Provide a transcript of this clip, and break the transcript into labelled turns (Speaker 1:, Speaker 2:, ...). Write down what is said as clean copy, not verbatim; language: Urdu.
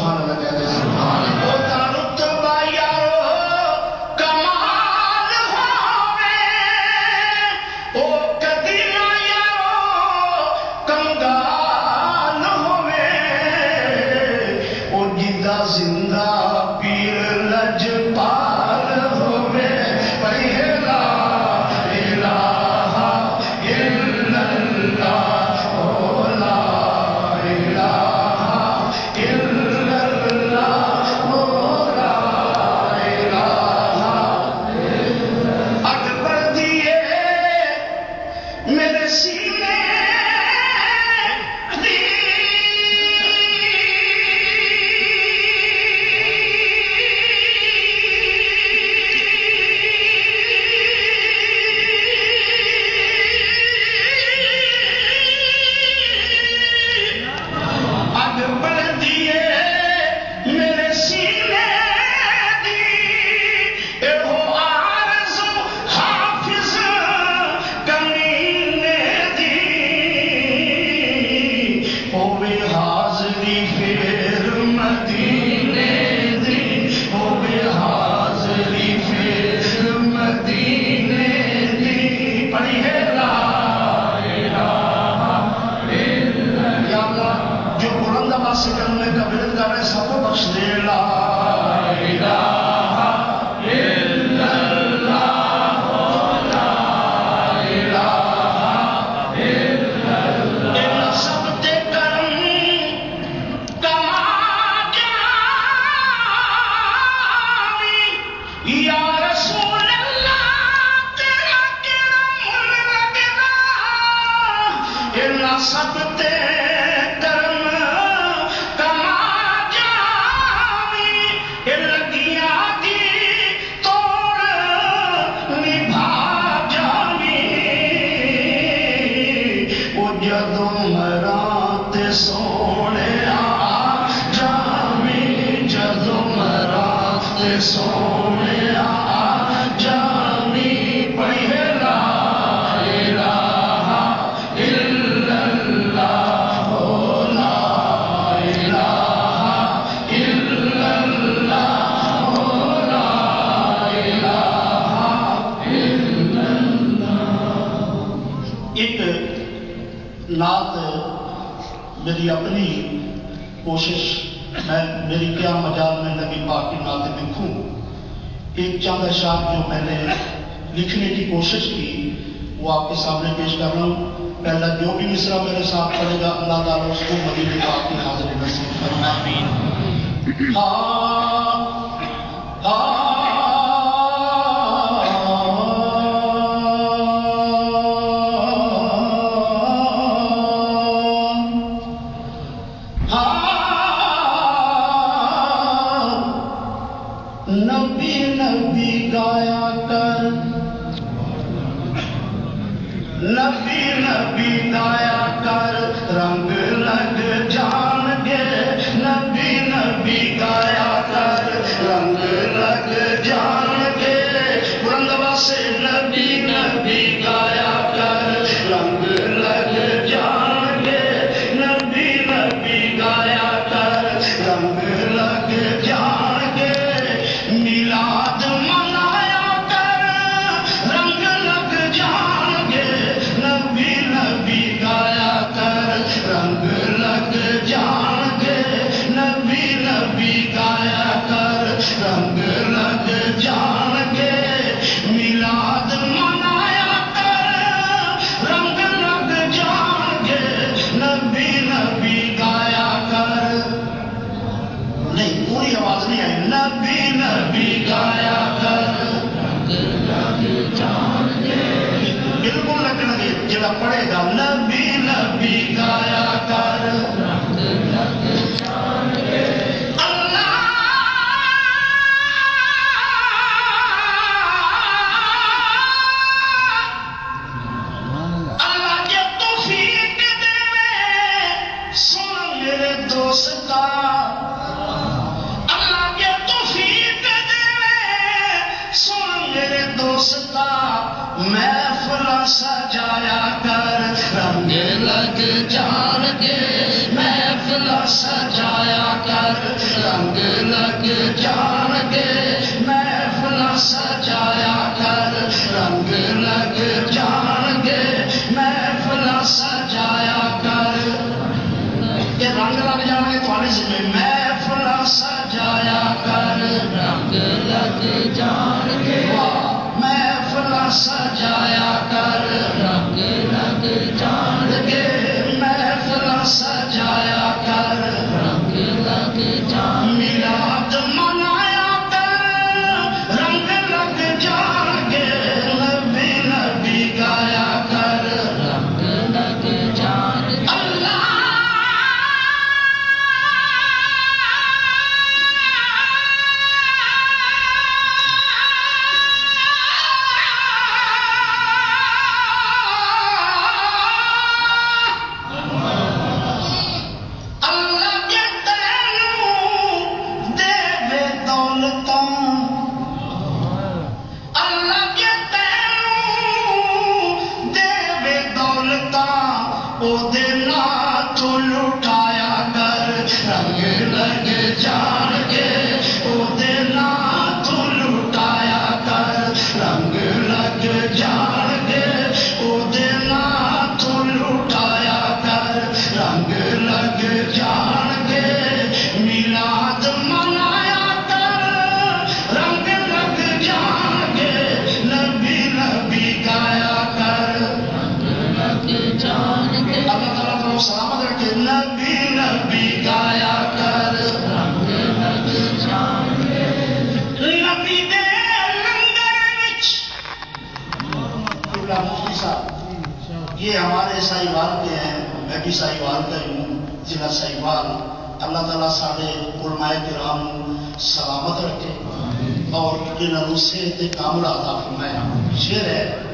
Speaker 1: سبحان اللہ کہہ دے وہ رتبہ یارو کمال ہوے او کدی نہ یارو کنگال ہوے او جدا زندہ پیر لجپال ہوے پڑھی ہے لا الہ الا اللہ او لا الہ الا اللہ او لا الہ اکبر دیے میرے سینے دی اکبر دیے میرے سینے دی ایہو آرزو حافظ کمینے دی ہووے حاضری پھر مدینے دی ہووے حاضری پھر مدینے دی پڑھی ہے لا الہ یا اللہ جو بلند آواز سے کرنے کا ورد کر رہے سب کو بخش دے لا الہ الا اللہ لا الہ الا اللہ سب تے کرم کما جاوی یا رسول اللہ تیرا کیڑا من لگدا اللہ سب تے کرم کما جاوی لگیاں دی توڑ نبھا جاوی او جدوں مراں تے سونے آ جاوی جدوں مراں تے سونے آ جاوی پڑھی ہے لا الہ الا اللہ او لا الہ الا اللہ او لا الہ الا اللہ ایک نعت میری اپنی کوشش میں میری کیا مجال میں نبی پاک کی نعتیں لکھوں ایک چند اشعار جو میں نے لکھنے کی کوشش کی وہ آپ کے سامنے پیش کر رہا ہوں پہلا جو بھی مصرع میرے ساتھ پڑھے گا اللہ تعالیٰ اس کو مدینے پاک کی حاضری نصیب فرمائے نبی نبی گایا کر نبی نبی گایا کر رنگ لگ جان گے نبی نبی گایا کر رنگ لگ جان گے بلند آواز سے نبی نبی گایا کر رنگ لگ جان گے نبی نبی گایا کر رنگ لگ جان گے میلاد منایا کر رنگ لگ جان گے نبی نبی گایا کر رنگ لگ جان گے نبی نبی گایا کر رنگ لگ جان گے میلاد منایا کر رنگ لگ جان گے نبی نبی گایا کر نہیں پوری آواز نہیں آئی نبی نبی گایا کر بالکل لگنا گے جڑا پڑھے گا نبی نبی گایا کر اللہ کے توفیق دے سن میرے دوست اللہ کے توفیق دے سن میرے دوست محفل سجایا کر رنگ لگ جان گے رنگ لگ جان گے محفل سجایا کر رنگ لگ جان گے محفل سجایا کر یہ رنگ لگ جان گے تھوڑے ذمہ محفل سجایا کر رنگ لگ جان گے محفل سجایا کر رنگ لگ جان گے محفل سجایا کر رنگ لگ جان میلاد منایا کر رنگ لگ جان گے نبی نبی گایا کر رنگ لگ جان اللہ یہ ہمارے سائیوال کے ہیں میں بھی سائیوال کا ہی ہوں ضلع سائیوال اللہ تعالیٰ سارے علماء کرام سلامت رکھے اور ان عروسے تے کاملہ عطا فرمائے شعر ہے